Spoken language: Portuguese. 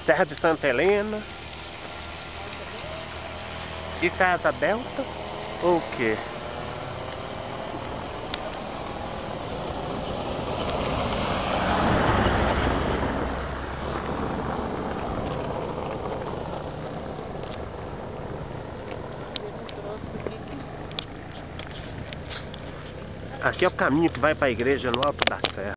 Serra de Santa Helena. Isso é asa delta? Ou o quê? Aqui é o caminho que vai para a igreja no alto da serra.